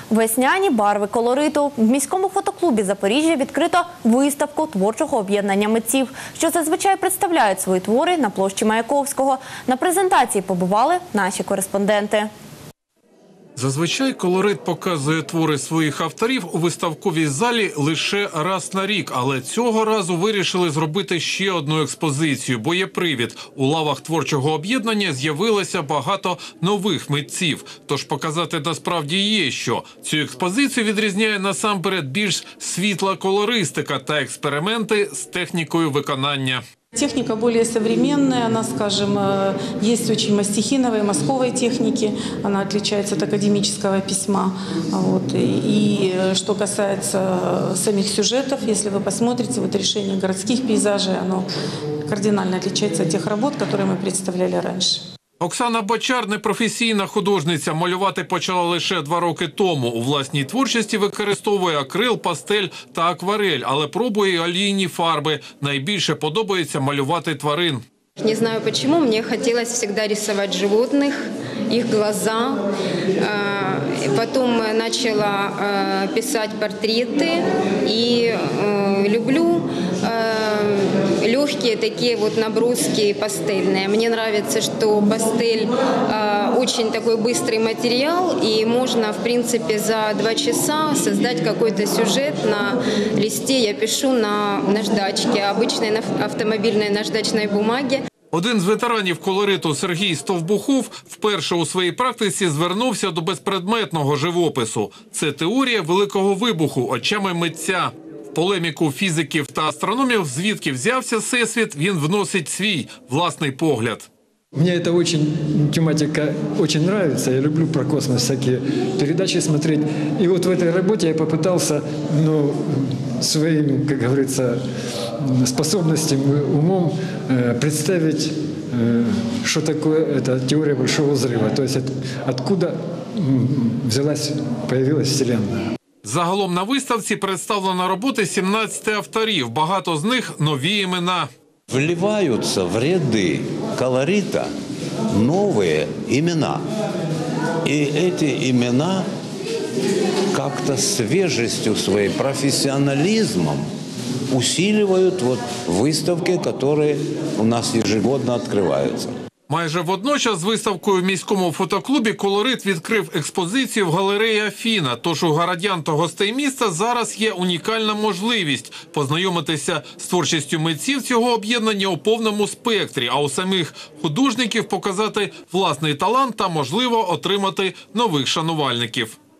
Весняні барви колориту. В міському фотоклубі Запоріжжя відкрито виставку творчого об'єднання митців, що зазвичай представляють свої твори на площі Маяковського. На презентації побували наші кореспонденти. Зазвичай колорит показує твори своїх авторів у виставковій залі лише раз на рік. Але цього разу вирішили зробити ще одну експозицію, бо є привід. У лавах творчого об'єднання з'явилося багато нових митців. Тож показати насправді є що. Цю експозицію відрізняє насамперед більш світла колористика та експерименти з технікою виконання. Техника более современная, она, скажем, есть очень мастихиновой, мазковой техники, она отличается от академического письма. И что касается самих сюжетов, если вы посмотрите, решение городских пейзажей, оно кардинально отличается от тех работ, которые мы представляли раньше. Оксана Бочар – непрофесійна художниця. Малювати почала лише 2 роки тому. У власній творчості використовує акрил, пастель та акварель, але пробує і олійні фарби. Найбільше подобається малювати тварин. Не знаю почему, мне хотелось всегда рисовать животных, их глаза. Потом начала писать портреты и люблю легкие такие наброски пастельные. Мне нравится, что пастель очень такой быстрый материал, и можно, в принципе, за 2 часа создать какой-то сюжет на листе. Я пишу на наждачке, обычной автомобильной наждачной бумаге. Один з ветеранів колориту Сергій Стовбухов вперше у своїй практиці звернувся до безпредметного живопису. Це теорія Великого вибуху очами митця. В полеміку фізиків та астрономів, звідки взявся всесвіт, він вносить свій власний погляд. Мне эта тематика очень нравится. Я люблю про космос всякие передачи смотреть. И вот в этой работе я попытался, своим, как говорится, способностям, умом представить, что такое эта теория Большого взрыва. То есть откуда появилась Вселенная. Загалом на виставці представлено роботи 17 авторів. Багато з них нові імена. Вливаются в ряды колорита новые имена. И эти имена как-то свежестью своей, профессионализмом усиливают выставки, которые у нас ежегодно открываются. Майже водночас з виставкою в міському фотоклубі колорит відкрив експозицію в галереї Афіна. Тож у городян та гостей міста зараз є унікальна можливість познайомитися з творчістю митців цього об'єднання у повному спектрі, а у самих художників показати власний талант та, можливо, отримати нових шанувальників.